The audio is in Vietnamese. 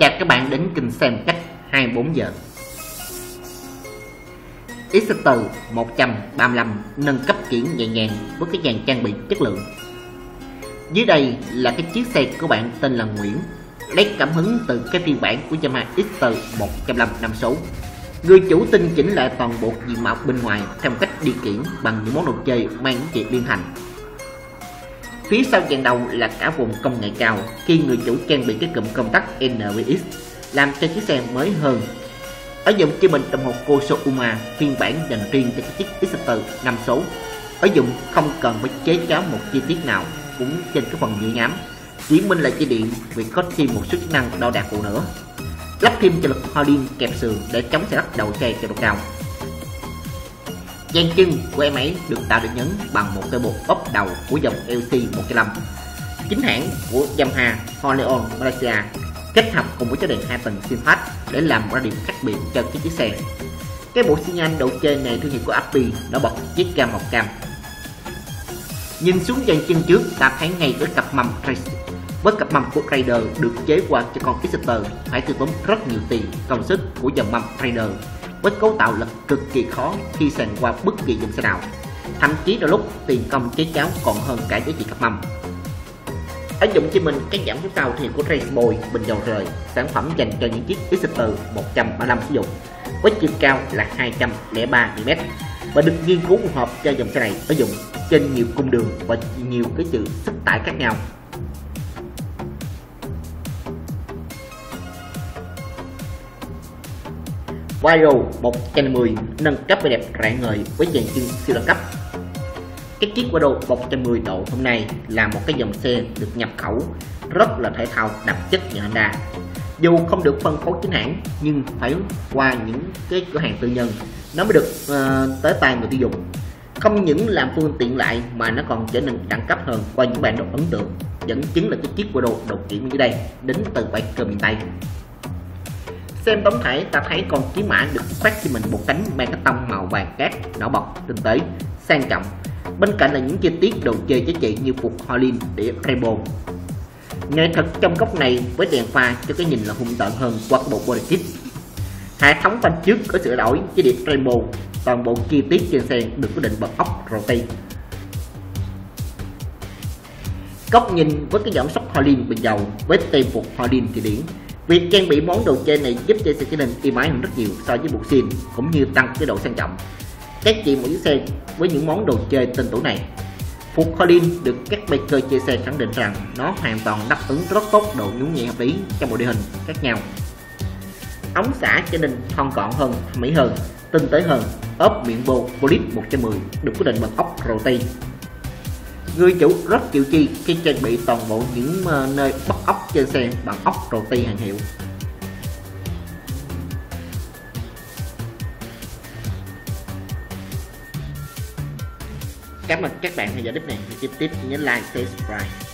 Chào các bạn đến kênh xem cách 24 giờ. X-Ter 135 nâng cấp chuyển nhẹ nhàng với cái dàn trang bị chất lượng. Dưới đây là cái chiếc xe của bạn tên là Nguyễn, lấy cảm hứng từ cái phiên bản của Yamaha X-Ter 105 năm số. Người chủ tinh chỉnh lại toàn bộ diện mạo bên ngoài theo cách đi kiển bằng những món đồ chơi mang giá trị liên thành. Phía sau dàn đầu là cả vùng công nghệ cao khi người chủ trang bị cái cụm công tắc NVX làm cho chiếc xe mới hơn. Ở dụng cho mình đồng hồ Kosouma phiên bản dành riêng cho chiếc X-Ter 5 số. Ở dụng không cần phải chế cháo một chi tiết nào cũng trên cái phần dưới ngắm, chỉ minh là dây điện vì có thêm một số chức năng đo đạc phụ nữa. Lắp thêm cho lực Hollin kẹp sườn để chống xe lắc đầu xe cho độ cao. Dàn chân của em ấy được tạo điểm nhấn bằng một cái bộ ốp đầu của dòng LC 105 chính hãng của Yamaha Honleon Malaysia, kết hợp cùng với cái đèn 2 tầng Sinfast để làm ra điểm khác biệt cho cái chiếc xe. Cái bộ xi nhan đồ chơi này thương hiệu của Api nó bật chiếc cam màu cam. Nhìn xuống dàn chân trước ta thấy ngay với cặp mâm với cặp mâm của Raider được chế qua cho con X-Ter phải tiêu tốn rất nhiều tiền công sức của dòng mâm Raider, với cấu tạo là cực kỳ khó khi sàn qua bất kỳ dòng xe nào, thậm chí đôi lúc tiền công chế cháo còn hơn cả giá trị cặp mâm. Ở dụng cho mình cái giảm phía sau thì của Raceboy bình dầu rời, sản phẩm dành cho những chiếc X-Ter 135 sử dụng, với chiều cao là 203 mm và được nghiên cứu phù hợp cho dòng xe này sử dụng trên nhiều cung đường và nhiều cái sự sức tải khác nhau. Vario 110 nâng cấp vẻ đẹp rạng ngời với dàn chân siêu đẳng cấp. Cái chiếc Vario 110 độ hôm nay là một cái dòng xe được nhập khẩu rất là thể thao đậm chất như Honda. Dù không được phân phối chính hãng nhưng phải qua những cái cửa hàng tư nhân nó mới được tới tay người tiêu dùng. Không những làm phương tiện lại mà nó còn trở nên đẳng cấp hơn qua những bản đồ ấn tượng, dẫn chứng là cái chiếc Vario đầu kiện như đây đến từ bãi cơ miền Tây. Xem tổng thể ta thấy con chiến mã được khoác cho mình một cánh mang cái tông màu vàng cát nổi bật tinh tế sang trọng, bên cạnh là những chi tiết đồ chơi giá trị như phục Hollin để Rainbow. Nghệ thuật trong góc này với đèn pha cho cái nhìn là hung tợn hơn qua bộ body kit. Hệ thống phanh trước có sửa đổi với điểm Rainbow, toàn bộ chi tiết trên xe được quyết định bằng ốc rotate. Góc nhìn với cái giảm sóc Hollin bình dầu với tem phục Hollin thì điển. Việc trang bị món đồ chơi này giúp cho xe trở nên êm ái hơn rất nhiều so với buộc xin, cũng như tăng cái độ sang trọng. Các chị một chiếc xe với những món đồ chơi tên tuổi này. Phục Hollin được các baker chơi xe khẳng định rằng nó hoàn toàn đáp ứng rất tốt độ nhún nhẹ hợp lý trong bộ địa hình khác nhau. Ống xả trở nên thon gọn hơn, mỹ hơn, tinh tế hơn. Ốp miệng bô Polis 110 được quyết định bằng ốc rotate. Người chủ rất chịu chi khi trang bị toàn bộ những nơi bắt ốc trên xe bằng ốc rotate hàng hiệu. Cảm ơn các bạn theo dõi clip này. Tiếp nhớ like, share, subscribe.